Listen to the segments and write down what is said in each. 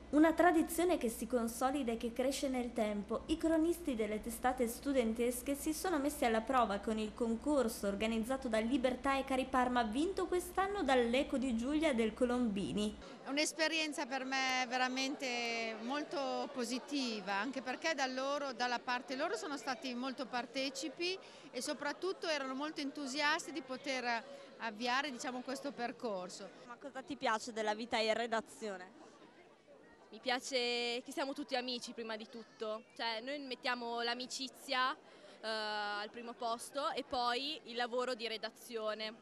Una tradizione che si consolida e che cresce nel tempo. I cronisti delle testate studentesche si sono messi alla prova con il concorso organizzato da Libertà e Cariparma, vinto quest'anno dall'Eco di Giulia del Colombini. È un'esperienza per me veramente molto positiva, anche perché dalla parte loro sono stati molto partecipi e soprattutto erano molto entusiasti di poter avviare, diciamo, questo percorso. Ma cosa ti piace della vita in redazione? Mi piace che siamo tutti amici prima di tutto, cioè noi mettiamo l'amicizia al primo posto e poi il lavoro di redazione.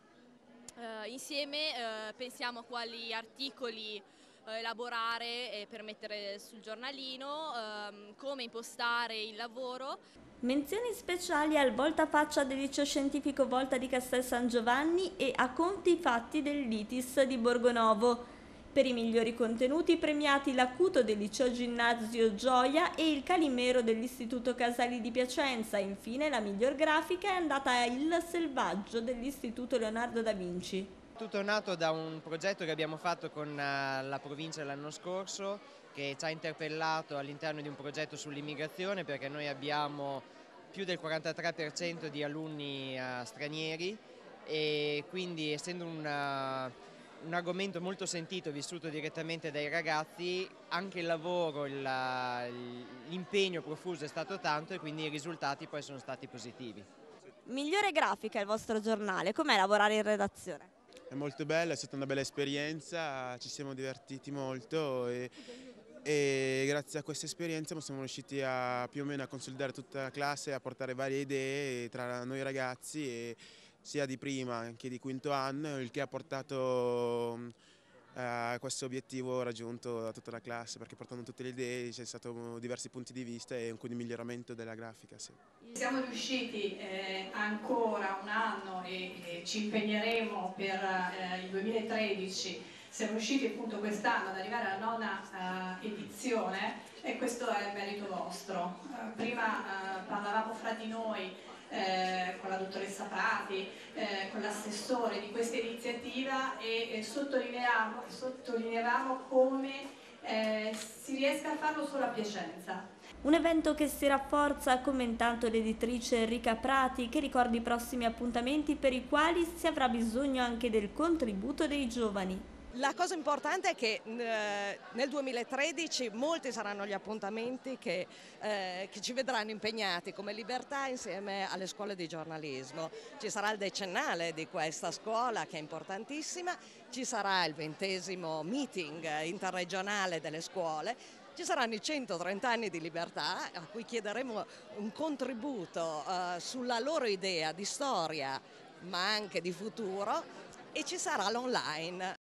Insieme pensiamo a quali articoli elaborare per mettere sul giornalino, come impostare il lavoro. Menzioni speciali al voltafaccia del liceo scientifico Volta di Castel San Giovanni e a conti fatti del Litis di Borgonovo. Per i migliori contenuti premiati l'Acuto del liceo Ginnasio Gioia e il Calimero dell'Istituto Casali di Piacenza. Infine la miglior grafica è andata a Il Selvaggio dell'Istituto Leonardo da Vinci. Tutto è nato da un progetto che abbiamo fatto con la provincia l'anno scorso, che ci ha interpellato all'interno di un progetto sull'immigrazione, perché noi abbiamo più del 43% di alunni stranieri e quindi, essendo un argomento molto sentito, vissuto direttamente dai ragazzi, anche il lavoro, l'impegno profuso è stato tanto e quindi i risultati poi sono stati positivi. Migliore grafica il vostro giornale, com'è lavorare in redazione? È molto bella, è stata una bella esperienza, ci siamo divertiti molto e grazie a questa esperienza siamo riusciti a più o meno a consolidare tutta la classe, a portare varie idee tra noi ragazzi, sia di prima che di quinto anno, il che ha portato a questo obiettivo raggiunto da tutta la classe, perché portando tutte le idee c'è stato diversi punti di vista e un miglioramento della grafica. Sì. Siamo riusciti ancora un anno e ci impegneremo per il 2013, siamo riusciti appunto quest'anno ad arrivare alla nona edizione e questo è merito vostro. Prima parlavamo fra di noi con la dottoressa Prati, con l'assessore di questa iniziativa e sottolineavamo come si riesca a farlo solo a Piacenza. Un evento che si rafforza, ha commentato l'editrice Enrica Prati, che ricorda i prossimi appuntamenti per i quali si avrà bisogno anche del contributo dei giovani. La cosa importante è che nel 2013 molti saranno gli appuntamenti che ci vedranno impegnati come Libertà insieme alle scuole di giornalismo. Ci sarà il decennale di questa scuola che è importantissima, ci sarà il 20° meeting interregionale delle scuole, ci saranno i 130 anni di Libertà a cui chiederemo un contributo sulla loro idea di storia ma anche di futuro. E ci sarà l'online,